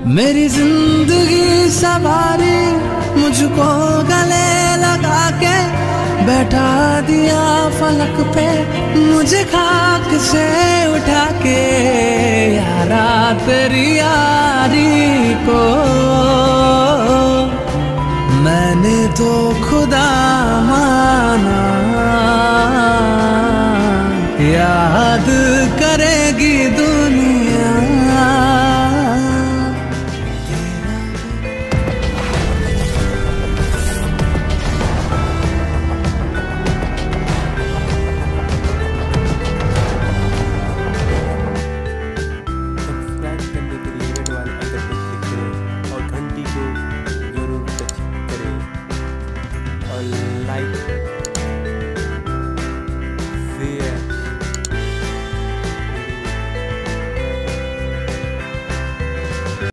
मेरी जिंदगी सवारी मुझको गले लगा के बैठा दिया फलक पे, मुझे खाक से उठा के यारा तेरी यारी को मैंने तो खुदा माना।